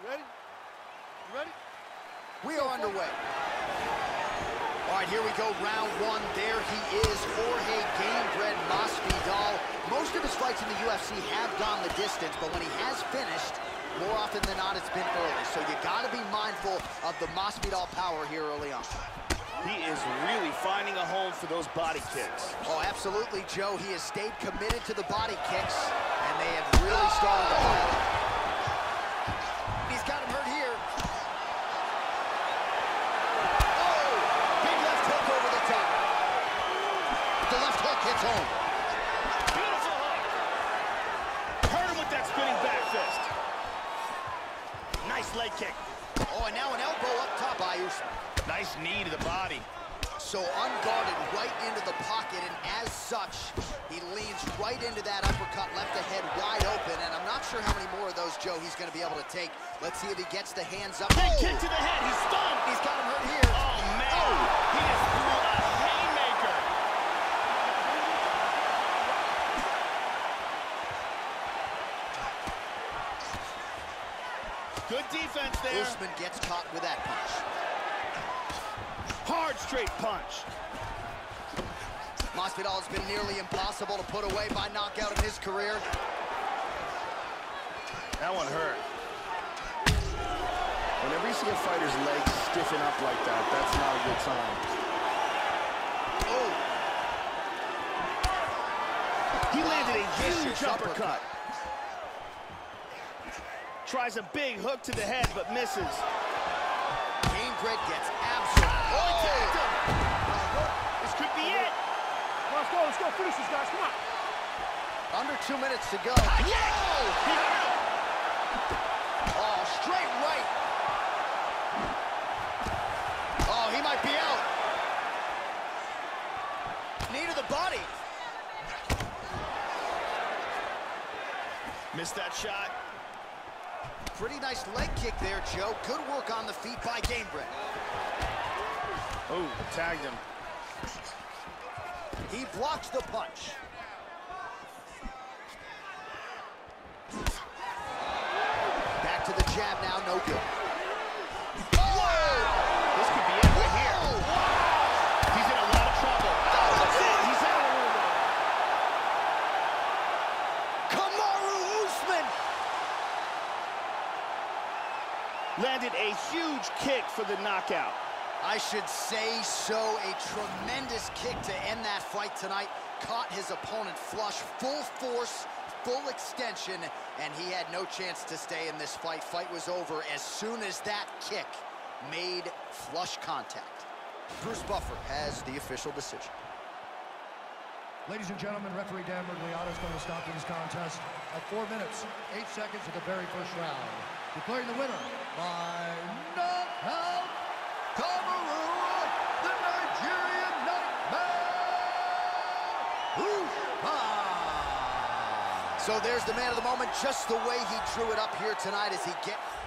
Ready? You ready? We are underway. All right, here we go, round one. There he is, Jorge Gamebred Masvidal. Most of his fights in the UFC have gone the distance, but when he has finished, more often than not, it's been early. So you gotta be mindful of the Masvidal power here early on. He is really finding a home for those body kicks. Oh, absolutely, Joe. He has stayed committed to the body kicks, and they have really started to pile up. He's got him hurt here. Oh, big left hook over the top. The left hook hits home. Beautiful hook. Hurt him with that spinning back fist. Nice leg kick. Oh, and now an elbow up top by Usman. Nice knee to the body. So unguarded right into the pocket, and as such, he leans right into that uppercut, left the head wide open, and I'm not sure how many more of those, Joe, he's going to be able to take. Let's see if he gets the hands up. Big kick to the head. He's stunned. He's got him hurt here. Oh, man. He just threw a haymaker. Good defense there. Usman gets caught with that punch. Hard straight punch. Masvidal has been nearly impossible to put away by knockout in his career. That one hurt. Whenever you see a fighter's legs stiffen up like that, that's not a good sign. Oh. He landed a huge Vicious uppercut. Tries a big hook to the head, but misses. Gamebred gets absolutely. Oh! This could be it. Let's go, finish this, guys, come on. Under 2 minutes to go. He Whoa! hurt him. Oh, straight right. Oh, he might be out. Knee to the body. Missed that shot. Pretty nice leg kick there, Joe. Good work on the feet by Gamebred. Oh, tagged him. He blocks the punch. Back to the jab now, no good. This could be it right here. He's in a lot of trouble. That's it. He's out. Kamaru Usman! Landed a huge kick for the knockout. I should say so. A tremendous kick to end that fight tonight. Caught his opponent flush, full force, full extension, and he had no chance to stay in this fight. Fight was over as soon as that kick made flush contact. Bruce Buffer has the official decision. Ladies and gentlemen, referee Dan Miragliotta is going to stop this contest at 4 minutes, 8 seconds of the very first round. Declaring the winner by knockout, Kamaru, the Nigerian Nightmare, Usman. So there's the man of the moment, just the way he drew it up here tonight as he gets